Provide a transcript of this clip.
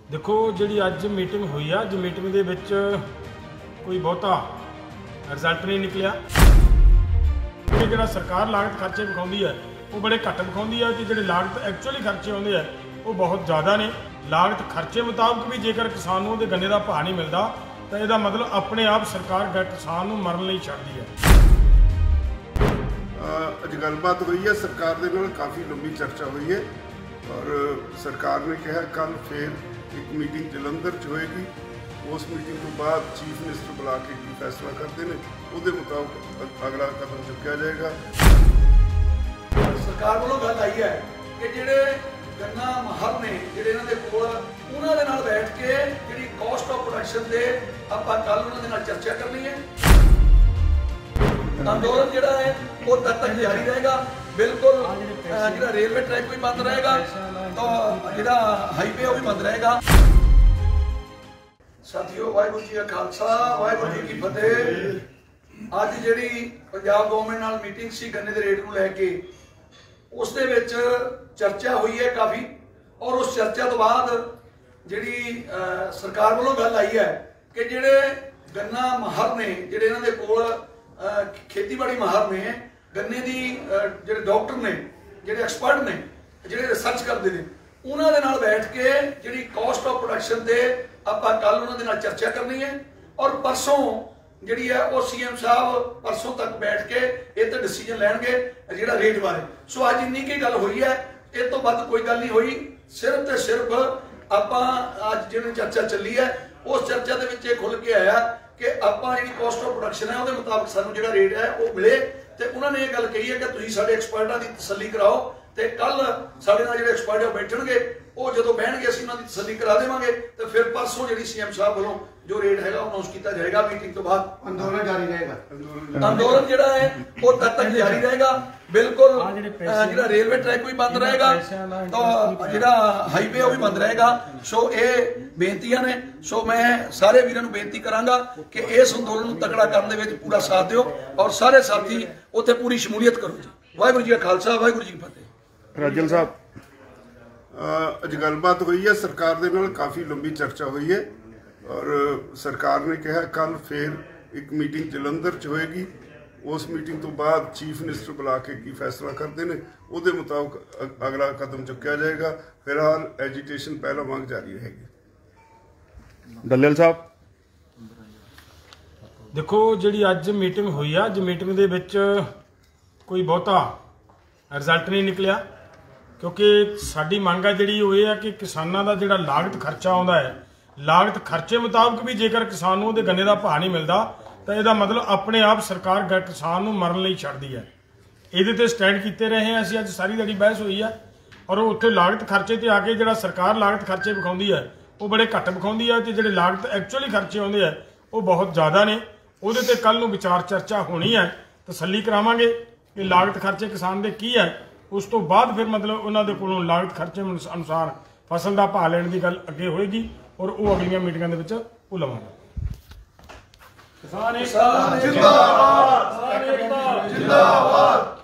देखो जी अज मीटिंग हुई है, अज मीटिंग के विच कोई बहुता रिजल्ट नहीं निकलिया। जो सरकार लागत खर्चे विखाती है वो बड़े घट विखाती है, जो लागत एक्चुअली खर्चे आते हैं वो बहुत ज़्यादा ने। लागत खर्चे मुताबिक भी जेकर किसान को गन्ने का भाव नहीं मिलता तो यदा मतलब अपने आप सरकार किसान को मरन नहीं छड्डदी है। अज गलबात हुई है, सरकार के नाल काफ़ी लंबी चर्चा हुई है और सरकार ने कहा कल फिर एक मीटिंग जलंधर च होएगी। उस मीटिंग तो बाद चीफ मिनिस्टर बुला के की फैसला करते हैं, उसके मुताबिक अगला कदम चुकया जाएगा। सरकार वालों गल आई है कि जिहड़े गन्ना माहर ने जिहड़े इन्हां दे कोल उन्हां दे नाल बैठ के जिहड़ी कॉस्ट ऑफ प्रोडक्शन दे आपां कल उन्हां दे नाल चर्चा करनी है। अंदोलन जिहड़ा है वो तद तक जारी रहेगा। बिल्कुल जिहड़ा रेलवे ट्रैक भी बंद रहेगा तो जिहड़ा हाईवे वो भी बंद रहेगा। साथियों, वाहिगुरू जी का खालसा वाहिगुरू जी की फतेह। अज जिहड़ी पंजाब गवर्नमेंट नाल मीटिंग सी गन्ने दे रेट नूं लैके उस दे विच चर्चा हुई है काफ़ी, और उस चर्चा तो बाद जिहड़ी सरकार वालों गल आई है कि जिहड़े गन्ना माहर ने जिहड़े इन्हां दे कोल खेतीबाड़ी माहर ने गन्ने की जिहड़े डॉक्टर ने जिहड़े एक्सपर्ट ने जिहड़े रिसर्च करते हैं उन्हां दे नाल बैठ के जिहड़ी कॉस्ट ऑफ प्रोडक्शन ते आपां कल उन्हां दे नाल चर्चा करनी है। और परसों जिहड़ी है वो सीएम साहब परसों तक बैठ के इह ते डिसीजन लैणगे जिहड़ा रेट बारे। सो अज इन्नी की गल हुई है, इस तो वध कोई गल नहीं हुई। सिर्फ ते सिर्फ आपां अज जिहड़ी चर्चा चली है उस चर्चा दे विच खुल के आया कि आपां जिहड़ी कॉस्ट ऑफ प्रोडक्शन है उसके मुताबिक सानूं जिहड़ा रेट है वो मिले। तो उन्होंने ये गल कही है कि तुसीं साडे एक्सपर्टां की तसल्ली कराओ, तो कल साडे नाल जिहड़े एक्सपर्ट है बैठणगे वो जो बहणगे असीं उन्हां दी तसल्ली करा देवांगे। तो फिर परसों जिहड़ी सीएम साहब वालों जो रेट है अनाउंस किया जाएगा मीटिंग तो बाद। अंदोलन जारी रहेगा। अंदोलन जिहड़ा है वो तद तक जारी रहेगा। बिल्कुल जिहड़ा रेलवे ट्रैक भी बंद रहेगा तो जिहड़ा हाईवे वो भी बंद रहेगा। सो ये बेनतियां ने। सो मैं सारे वीरां नूं बेनती करांगा कि इस अंदोलन नूं तकड़ा करन दे विच पूरा साथ दिओ और सारे साथी उत्थे पूरी शमूलीयत करो जी। वाहिगुरू जी का खालसा वाहिगुरू जी की फतेह। राजल साहब, अज गलबात हुई है, सरकार के नाल काफ़ी लंबी चर्चा हुई है और सरकार ने कहा कल फिर एक मीटिंग जलंधर च होएगी। उस मीटिंग तो बाद चीफ मिनिस्टर बुला के की फैसला करते हैं, उसके मुताबिक अगला कदम चुकया जाएगा। फिलहाल एजीटेशन पहला वांग जारी रहेगी। डल्लेल साहब, देखो जी अज मीटिंग हुई है, अज मीटिंग के विच कोई बहुता रिजल्ट नहीं निकलिया, क्योंकि साडी मंग है जिहड़ी वो ये है कि किसानां दा जिहड़ा लागत खर्चा आउंदा है, लागत खर्चे मुताबिक भी जेकर किसान को गन्ने का भाव नहीं मिलता तो यदा मतलब अपने आप सरकार किसान को मरन नहीं छड्डदी है। ये स्टैंड किए रहे हैं असीं। अज सारी दिहाड़ी बहस हुई है और उत्थे लागत खर्चे ते आके जिहड़ा सरकार लागत खर्चे विखाती है वो बड़े घट विखाती है, तो जिहड़े लागत एक्चुअली खर्चे आते हैं वो बहुत ज़्यादा ने। उहदे ते कल नूं विचार चर्चा होनी है, तसल्ली करावांगे कि लागत खर्चे किसान दे की है। उस तो बाद फिर मतलब उन्होंने कोलों लागत खर्चे अनुसार फसल का भाव लैण की गल अगे होएगी और वो अगलियां मीटिंगां दे विच वो लवांगे। जिंदाबाद जिंदाबाद जिंदाबाद।